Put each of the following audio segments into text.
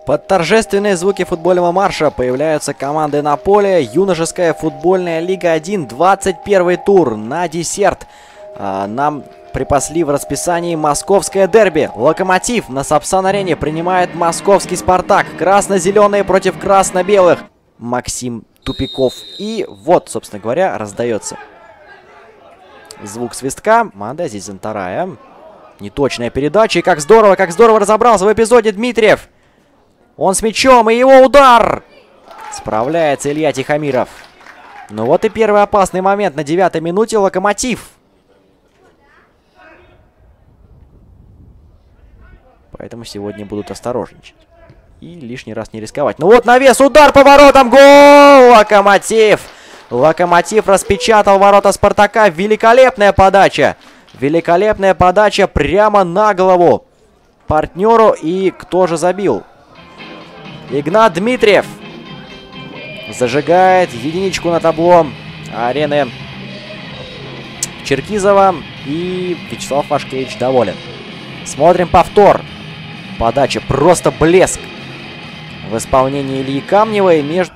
Под торжественные звуки футбольного марша появляются команды на поле. Юношеская футбольная лига 1, 21 тур. На десерт нам припасли в расписании московское дерби. Локомотив на Сапсан-арене принимает московский Спартак. Красно-зеленые против красно-белых. Максим Тупиков. И вот, собственно говоря, раздается звук свистка. Манда здесь Зантарая. Неточная передача. И как здорово разобрался в эпизоде Дмитриев. Он с мячом, и его удар! Справляется Илья Тихомиров. Ну вот и первый опасный момент на 9-й минуте. Локомотив. Поэтому сегодня будут осторожничать. И лишний раз не рисковать. Ну вот навес, удар по воротам, гол! Локомотив! Локомотив распечатал ворота Спартака. Великолепная подача. Великолепная подача прямо на голову партнеру. И кто же забил? Игнат Дмитриев зажигает единичку на табло арены Черкизова. И Вячеслав Пашкевич доволен. Смотрим повтор. Подача просто блеск в исполнении Ильи Камневой. Между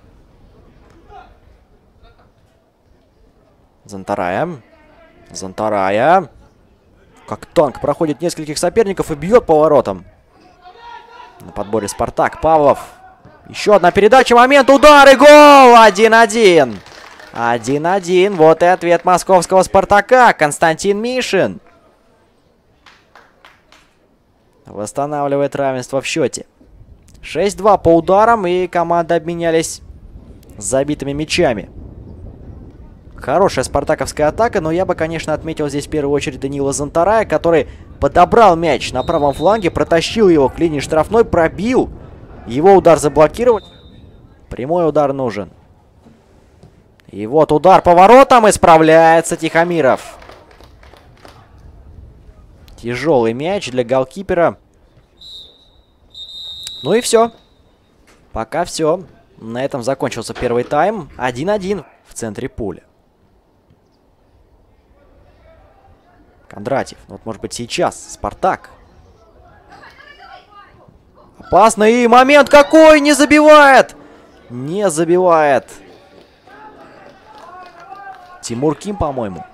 Зантарая. Как танк проходит нескольких соперников и бьет по воротам. На подборе Спартак. Павлов. Еще одна передача. Момент. Удар и гол. 1-1. 1-1. Вот и ответ московского Спартака. Константин Мишин восстанавливает равенство в счете. 6-2 по ударам. И команды обменялись забитыми мячами. Хорошая спартаковская атака. Но я бы, конечно, отметил здесь в первую очередь Данила Зантарая, который подобрал мяч на правом фланге, протащил его к линии штрафной, пробил. Его удар заблокировать. Прямой удар нужен. И вот удар по воротам. Исправляется Тихомиров. Тяжелый мяч для голкипера. Ну и все. Пока все. На этом закончился первый тайм. 1-1 в центре поля. Кондратьев. Вот, может быть, сейчас. Спартак. Опасно. И момент какой! Не забивает! Не забивает. Тимур Ким, по-моему.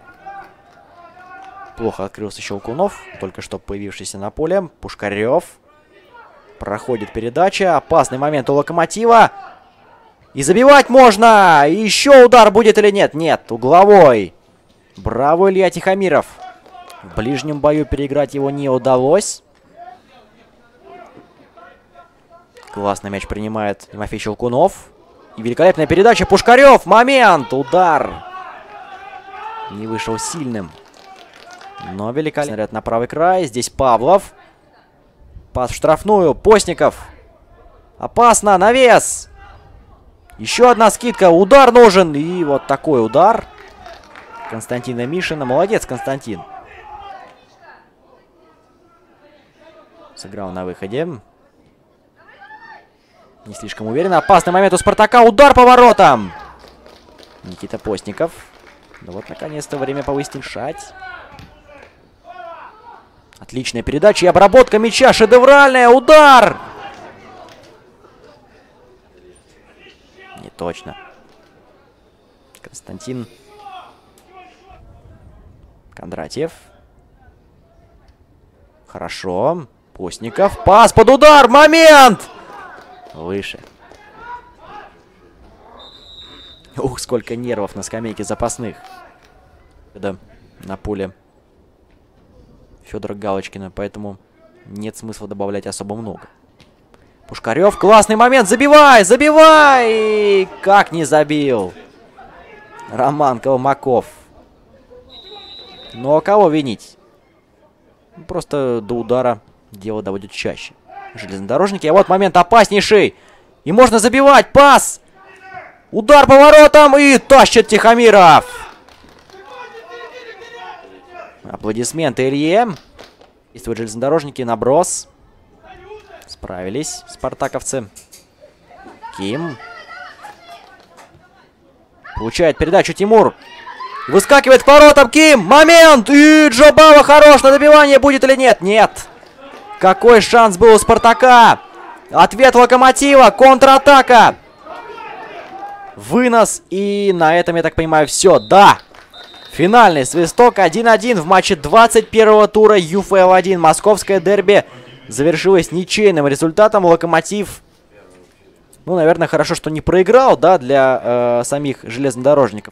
Плохо открылся Щелкунов. Только что появившийся на поле. Пушкарев. Проходит передача. Опасный момент у Локомотива. И забивать можно! И еще удар будет или нет? Нет, угловой. Браво, Илья Тихомиров. В ближнем бою переиграть его не удалось. Классно мяч принимает Тимофей Щелкунов. И великолепная передача. Пушкарев. Момент. Удар. Не вышел сильным. Но великолепный ряд на правый край. Здесь Павлов. Пас в штрафную. Постников. Опасно. Навес. Еще одна скидка. Удар нужен. И вот такой удар Константина Мишина. Молодец, Константин. Сыграл на выходе. Не слишком уверенно. Опасный момент у Спартака. Удар по воротам. Никита Постников. Ну вот, наконец-то, время повысить решать. Отличная передача и обработка мяча. Шедевральная. Удар. Не точно. Константин Кондратьев. Хорошо. Постников. Пас под удар. Момент. Выше. Ух, сколько нервов на скамейке запасных. Да, на поле Федора Галочкина. Поэтому нет смысла добавлять особо много. Пушкарев. Классный момент. Забивай! Забивай! Как не забил? Роман Колмаков. Ну а кого винить? Просто до удара дело доводит чаще. Железнодорожники. А вот момент опаснейший. И можно забивать. Пас. Удар по воротам. И тащит Тихомиров. Аплодисменты Илье. Действуют железнодорожники. Наброс. Справились спартаковцы. Ким. Получает передачу Тимур. Выскакивает к воротам Ким. Момент. И Джабава хорош на добивание. Будет или нет? Нет. Какой шанс был у Спартака? Ответ Локомотива. Контратака. Вынос. И на этом, я так понимаю, все. Да. Финальный свисток 1-1 в матче 21-го тура ЮФЛ-1. Московское дерби завершилось ничейным результатом. Локомотив, ну, наверное, хорошо, что не проиграл, да, для самих железнодорожников.